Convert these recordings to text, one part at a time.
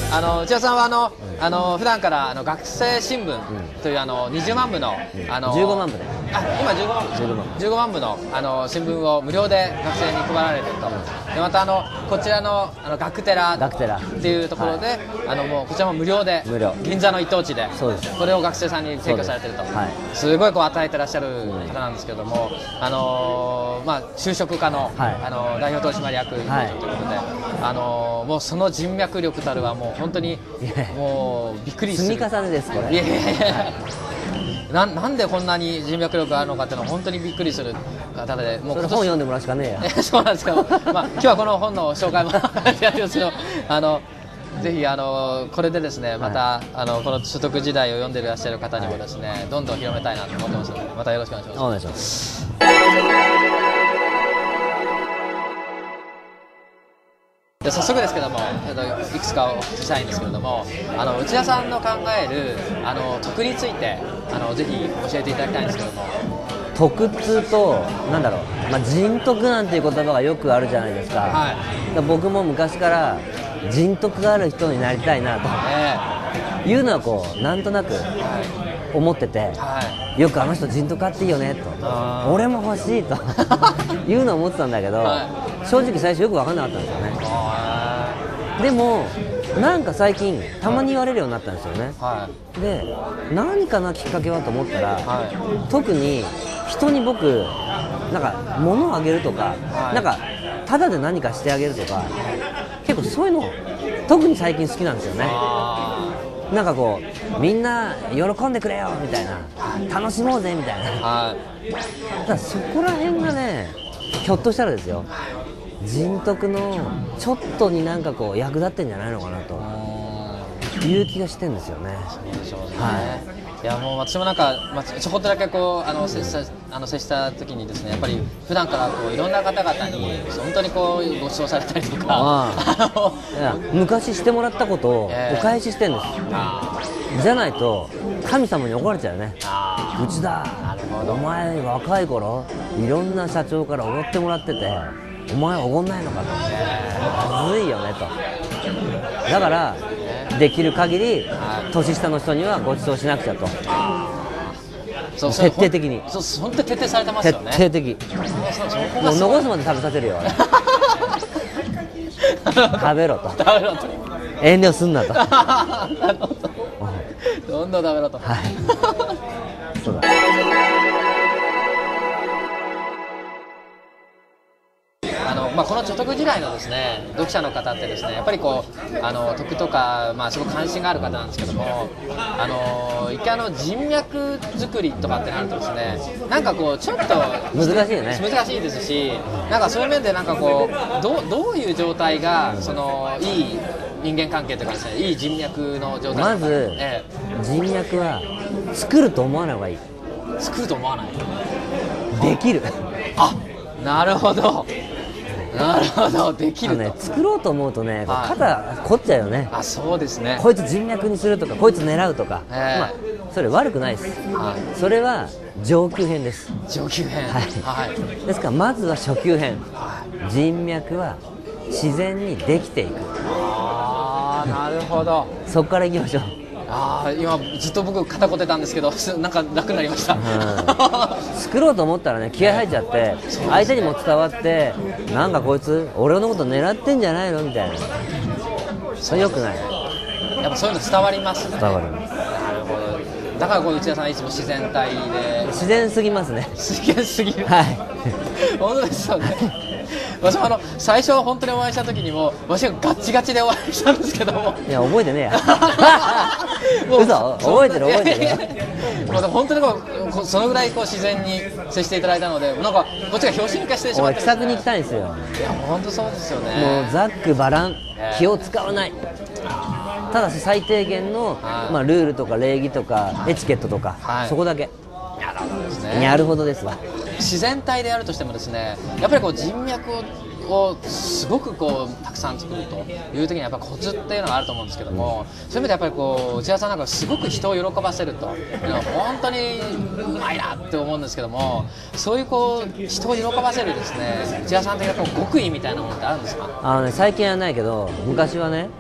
内田さんは普段から学生新聞という20万部の 15万部で、 今15万部の新聞を無料で学生に配られていると。でまたこちらの学寺っていうところで、もうこちらも無料で銀座の一等地でこれを学生さんに提供されていると。すごい与えてらっしゃる方なんですけれども、就職課の代表取締役ということで、もうその人脈力たるはもう本当にもうびっくりする。 積み重ねですこれ。 なんでこんなに人脈力があるのかっていうのは本当にびっくりする方で、 もう本読んでもらうしかねえや。 そうなんですけど、今日はこの本の紹介もやってるんですけど、ぜひこれでですね、またこの所得時代を読んでいらっしゃる方にもですね、どんどん広めたいなと思ってますので、またよろしくお願いします。 お願いします。 早速ですけども、いくつかお聞きしたいんですけれども、内田さんの考える徳についてぜひ教えていただきたいんですけども。 徳っつうとなんだろう、人徳なんていう言葉がよくあるじゃないですか。僕も昔から人徳がある人になりたいなというのはこうなんとなく思ってて、よくあの人人徳あっていいよねと、俺も欲しいというのを思ってたんだけど、正直最初よく分かんなかったんですよね。でもなんか最近たまに言われるようになったんですよね。で何かなきっかけはと思ったら、特に人に僕なんか物をあげるとか、なんかタダで何かしてあげるとか、結構そういうの特に最近好きなんですよね。なんかこうみんな喜んでくれよみたいな、楽しもうぜみたいな、だからそこら辺がね、ひょっとしたらですよ、人徳のちょっとになんかこう役立ってんじゃないのかなという気がしてるんですよね。 そうでしょうね。いやもう私もなんか、ちょこっとだけこう接した時にですね、やっぱり普段からこういろんな方々に本当にこうご馳走されたりとか、 昔してもらったことをお返ししてるんです。じゃないと神様に怒られちゃうよね。内田、お前若い頃いろんな社長からおごってもらってて、お前おごんないのかと、まずいよねと。だからできる限り年下の人にはご馳走しなくちゃと。徹底的に。 本当に徹底されてますよね。 徹底的。もう残すまで食べさせるよ。食べろと。遠慮すんなと。 どんどん食べろと。 そうだ。 この所得時代のですね、読者の方ってですね、やっぱりこう徳とか、すごく関心がある方なんですけども、一回人脈作りとかってなるとですね、なんかこうちょっと難しいよね。 難しいですし、なんかそういう面でなんかこうどういう状態がそのいい人間関係というかですね、いい人脈の状態。 まず、人脈は作ると思わない方がいい。 作ると思わない。 できる。 なるほど。なるほど、できると。 作ろうと思うとね、肩凝っちゃうよね。 そうですね。 こいつ人脈にするとか、こいつ狙うとか、それ悪くないです。それは上級編です。 上級編。 ですからまずは初級編。人脈は自然にできていく。 なるほど。 そこからいきましょう。 今ずっと僕肩こってたんですけど、なんか楽になりました。 作ろうと思ったらね、気合入っちゃって相手にも伝わって、なんかこいつ俺のこと狙ってんじゃないのみたいな、それよくない。 やっぱそういうの伝わりますね。 伝わる。 なるほど。だからこう内田さんいつも自然体で。 自然すぎますね。 自然すぎる。本当ですよね。私も最初本当にお会いした時にも私がガッチガチでお会いしたんですけども、 いや覚えてねえや。嘘、覚えてる。 もう本当にそのぐらい自然に接していただいたので、なんかこっちが拍子抜けしてしまって。 気さくに行きたいんですよ。 いや本当そうですよね。 もうざっくばらん、気を使わない。ただし最低限のルールとか礼儀とかエチケットとか、そこだけ。 なるほどですね。 なるほどですわ。 自然体でやるとしてもですね、やっぱりこう人脈をすごくこうたくさん作るという時にやっぱコツっていうのがあると思うんですけども、そういう意味でやっぱりこう内田さんなんかすごく人を喜ばせるというのは本当にうまいなって思うんですけども、そういうこう人を喜ばせるですね、内田さん的な極意みたいなものってあるんですか？ 最近はないけど昔はね、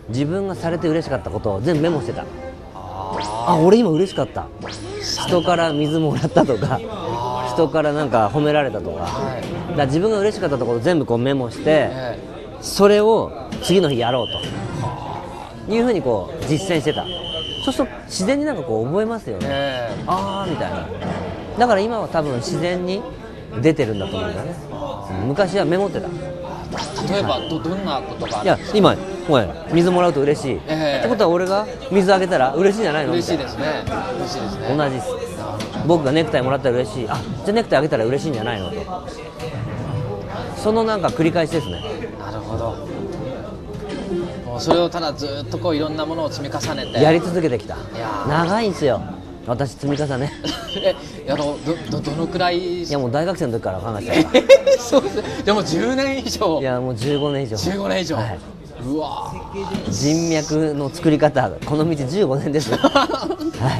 自分がされて嬉しかったことを全部メモしてた。あ、俺今嬉しかった、人から水もらったとか、人からなんか褒められたとか、だから自分が嬉しかったところを全部こうメモして、それを次の日やろうというふうにこう実践してた。そうすると自然になんかこう覚えますよね、あーみたいな。だから今は多分自然に出てるんだと思うんだね。昔はメモってた。 例えばどんなことがあいや、 るんですか？ 今おい水もらうと嬉しい、ってことは俺が水あげたら嬉しいんじゃないの？ 嬉しいですね。嬉しいですね。 同じです。僕がネクタイもらったら嬉しい、あ、じゃあネクタイあげたら嬉しいんじゃないのと、そのなんか繰り返しですね。 なるほど。もうそれをただずっとこういろんなものを積み重ねてやり続けてきた。 いや長いんですよ、私積み重ねどのくらい？ いやもう大学生の時から考えてたかそうですね。でも10年以上。 らいやもう15年以上。 15年以上、 はい、 うわ人脈の作り方、この道15年ですはい、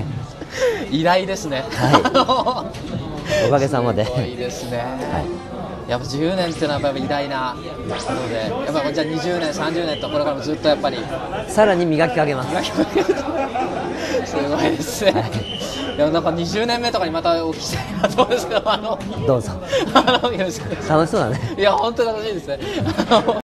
偉大ですね。 はい、おかげさまで。 すごいですね、 はい、 やっぱ10年っていうのはやっぱり偉大なので、やっぱじゃあ20年30年とこれからもずっとやっぱりさらに磨きかけます。 すごいですね、はい、いやなんか20年目とかにまたお聞きしたいなと思うんですけど、 どうぞ。 よろしく。 楽しそうだね。 いや本当に楽しいですね。